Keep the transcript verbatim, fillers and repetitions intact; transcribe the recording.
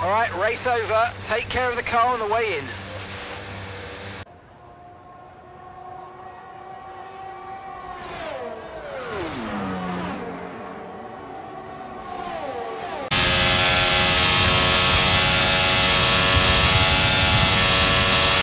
All right, race over. Take care of the car on the way in.